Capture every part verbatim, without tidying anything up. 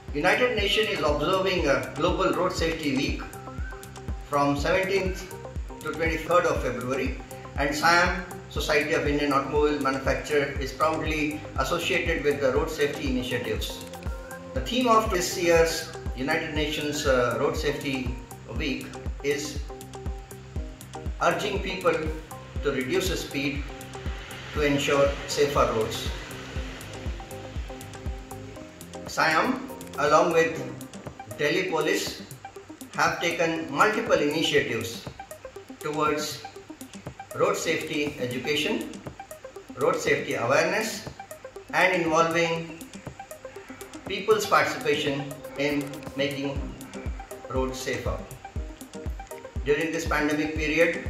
United Nations is observing a Global Road Safety Week from seventeenth to twenty-third of February, and SIAM, Society of Indian Automobile Manufacturers, is proudly associated with the road safety initiatives. The theme of this year's United Nations uh, Road Safety Week is urging people to reduce the speed to ensure safer roads. SIAM, along with Delhi Police, have taken multiple initiatives towards road safety education, road safety awareness, and involving people's participation in making roads safer. During this pandemic period,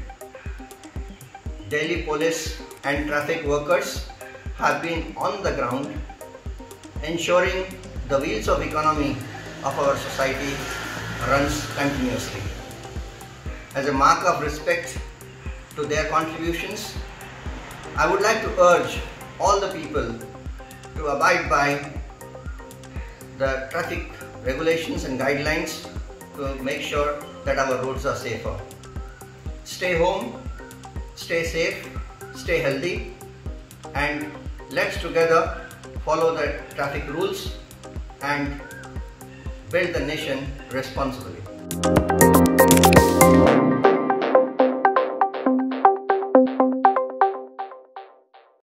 Delhi Police and traffic workers have been on the ground ensuring the wheels of economy of our society runs continuously. As a mark of respect to their contributions, I would like to urge all the people to abide by the traffic regulations and guidelines to make sure that our roads are safer. Stay home, stay safe, stay healthy, and let's together follow the traffic rules and build the nation responsibly.